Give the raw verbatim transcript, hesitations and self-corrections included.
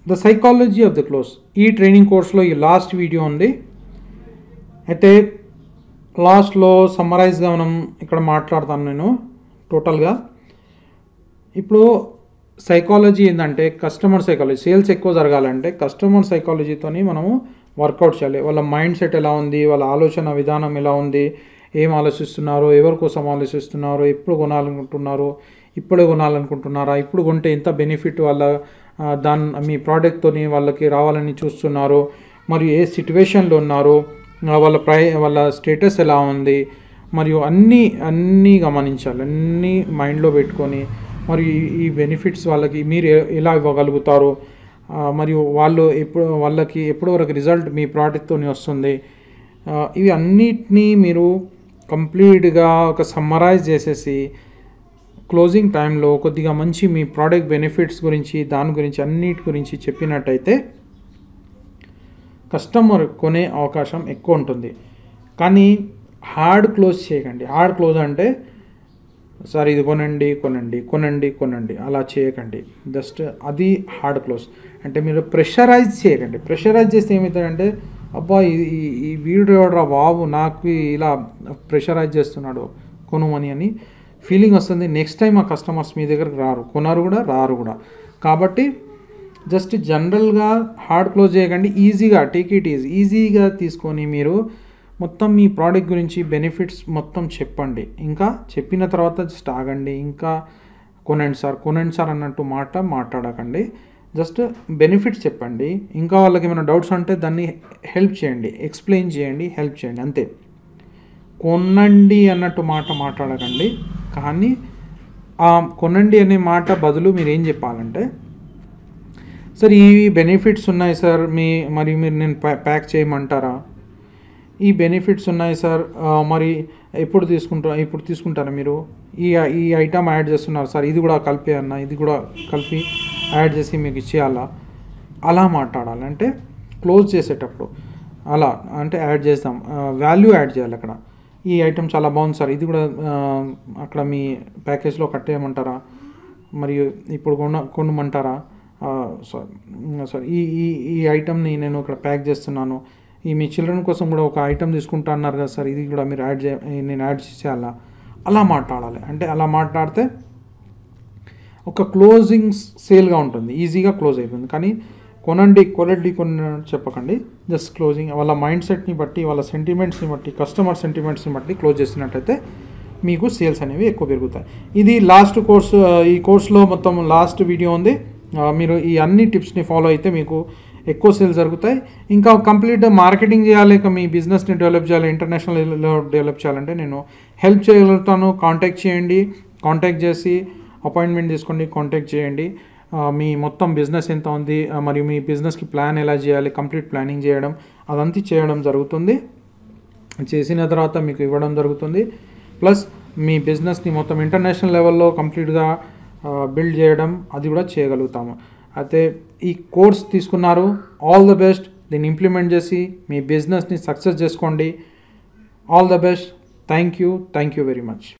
The psychology of the close. ఈ training కోర్స్లో ఈ లాస్ట్ వీడియో ఉంది. అయితే లాస్ట్లో సమ్మరైజ్గా మనం ఇక్కడ మాట్లాడతాను నేను టోటల్గా. ఇప్పుడు సైకాలజీ ఏంటంటే కస్టమర్ సైకాలజీ. సేల్స్ ఎక్కువ జరగాలంటే కస్టమర్ సైకాలజీతోని మనము వర్కౌట్ చేయాలి. వాళ్ళ మైండ్ సెట్ ఎలా ఉంది, వాళ్ళ ఆలోచన విధానం ఎలా ఉంది, ఏం ఆలోచిస్తున్నారు, ఎవరి కోసం ఆలోచిస్తున్నారు, ఎప్పుడు కొనాలనుకుంటున్నారు, ఇప్పుడే కొనాలనుకుంటున్నారా, ఇప్పుడు కొంటే ఎంత బెనిఫిట్ వాళ్ళ దాని మీ ప్రోడక్ట్తోని వాళ్ళకి రావాలని చూస్తున్నారు, మరియు ఏ సిట్యువేషన్లో ఉన్నారు, వాళ్ళ ప్రై వాళ్ళ స్టేటస్ ఎలా ఉంది, మరియు అన్నీ అన్నీ గమనించాలి. అన్నీ మైండ్లో పెట్టుకొని మరియు ఈ బెనిఫిట్స్ వాళ్ళకి మీరు ఎలా ఇవ్వగలుగుతారు, మరియు వాళ్ళు ఎప్పుడు వాళ్ళకి ఎప్పటి వరకు రిజల్ట్ మీ ప్రోడక్ట్తో వస్తుంది, ఇవి అన్నిటినీ మీరు కంప్లీట్గా ఒక సమ్మరైజ్ చేసేసి క్లోజింగ్ టైంలో కొద్దిగా మంచి మీ ప్రోడక్ట్ బెనిఫిట్స్ గురించి దాని గురించి అన్నిటి గురించి చెప్పినట్టయితే కస్టమర్ కొనే అవకాశం ఎక్కువ ఉంటుంది. కానీ హార్డ్ క్లోజ్ చేయకండి. హార్డ్ క్లోజ్ అంటే సార్ ఇది కొనండి కొనండి కొనండి కొనండి అలా చేయకండి. జస్ట్ అది హార్డ్ క్లోజ్. అంటే మీరు ప్రెషరైజ్ చేయకండి. ప్రెషరైజ్ చేస్తే ఏమవుతుందంటే అబ్బా ఈ ఈ వీడియో రా బాబు నాకు ఇలా ప్రెషరైజ్ చేస్తున్నాడు కొనుమని అని ఫీలింగ్ వస్తుంది. నెక్స్ట్ టైం ఆ కస్టమర్స్ మీ దగ్గరకు రారు, కొనరు కూడా రారు కూడా. కాబట్టి జస్ట్ జనరల్గా హార్డ్ క్లోజ్ చేయకండి. ఈజీగా టేక్ ఇట్ ఈజీ ఈజీగా తీసుకొని మీరు మొత్తం మీ ప్రోడక్ట్ గురించి బెనిఫిట్స్ మొత్తం చెప్పండి. ఇంకా చెప్పిన తర్వాత జస్ట్ ఆగండి. ఇంకా కొనండి సార్ కొనండి సార్ అన్నట్టు మాట మాట్లాడకండి. జస్ట్ బెనిఫిట్స్ చెప్పండి. ఇంకా వాళ్ళకి ఏమైనా డౌట్స్ ఉంటే దాన్ని హెల్ప్ చేయండి, ఎక్స్ప్లెయిన్ చేయండి, హెల్ప్ చేయండి, అంతే. కొనండి అన్నట్టు మాట మాట్లాడకండి. కానీ ఆ కొనండి అనే మాట బదులు మీరు ఏం చెప్పాలంటే సార్ ఈ బెనిఫిట్స్ ఉన్నాయి సార్, మీ మరి మీరు నేను ప్యాక్ చేయమంటారా, ఈ బెనిఫిట్స్ ఉన్నాయి సార్, మరి ఎప్పుడు తీసుకుంటా ఇప్పుడు తీసుకుంటారా మీరు, ఈ ఈ ఐటమ్ యాడ్ చేస్తున్నారు సార్, ఇది కూడా కలిపి అన్న ఇది కూడా కలిపి యాడ్ చేసి మీకు ఇచ్చేయాలా, అలా మాట్లాడాలి. అంటే క్లోజ్ చేసేటప్పుడు అలా అంటే యాడ్ చేస్తాం, వాల్యూ యాడ్ చేయాలి. అక్కడ ఈ ఐటమ్ చాలా బాగుంది సార్, ఇది కూడా అక్కడ మీ ప్యాకేజ్లో కట్టేయమంటారా, మరియు ఇప్పుడు కొన కొనమంటారా సార్ సార్ ఈ ఈ ఈ ఐటమ్ని నేను ఇక్కడ ప్యాక్ చేస్తున్నాను, ఈ మీ చిల్డ్రన్ కోసం కూడా ఒక ఐటమ్ తీసుకుంటా అన్నారు కదా సార్, ఇది కూడా మీరు యాడ్ చే నేను యాడ్ చేసేయాలా, అలా మాట్లాడాలి. అంటే అలా మాట్లాడితే ఒక క్లోజింగ్ సేల్గా ఉంటుంది, ఈజీగా క్లోజ్ అయిపోతుంది. కానీ కొనండి కొనండి కొన చెప్పకండి. జస్ట్ క్లోజింగ్ వాళ్ళ మైండ్ సెట్ని బట్టి, వాళ్ళ సెంటిమెంట్స్ని బట్టి, కస్టమర్ సెంటిమెంట్స్ని బట్టి క్లోజ్ చేసినట్టయితే మీకు సేల్స్ అనేవి ఎక్కువ పెరుగుతాయి. ఇది లాస్ట్ కోర్స్. ఈ కోర్స్లో మొత్తం లాస్ట్ వీడియో ఉంది. మీరు ఈ అన్ని టిప్స్ని ఫాలో అయితే మీకు ఎక్కువ సేల్స్ జరుగుతాయి. ఇంకా కంప్లీట్ మార్కెటింగ్ చేయాలి, ఇక మీ బిజినెస్ని డెవలప్ చేయాలి, ఇంటర్నేషనల్ లెవెల్లో డెవలప్ చేయాలంటే నేను హెల్ప్ చేయగలుగుతాను. కాంటాక్ట్ చేయండి. కాంటాక్ట్ చేసి అపాయింట్మెంట్ తీసుకోండి, కాంటాక్ట్ చేయండి. మీ మొత్తం బిజినెస్ ఎంత ఉంది, మరియు మీ బిజినెస్కి ప్లాన్ ఎలా చేయాలి, కంప్లీట్ ప్లానింగ్ చేయడం అదంతా చేయడం జరుగుతుంది. చేసిన తర్వాత మీకు ఇవ్వడం జరుగుతుంది. ప్లస్ మీ బిజినెస్ని మొత్తం ఇంటర్నేషనల్ లెవెల్లో కంప్లీట్గా బిల్డ్ చేయడం అది కూడా చేయగలుగుతాము. అయితే ఈ కోర్స్ తీసుకున్నారు, ఆల్ ద బెస్ట్. దీన్ని ఇంప్లిమెంట్ చేసి మీ బిజినెస్ని సక్సెస్ చేసుకోండి. All the best. Thank you thank you very much.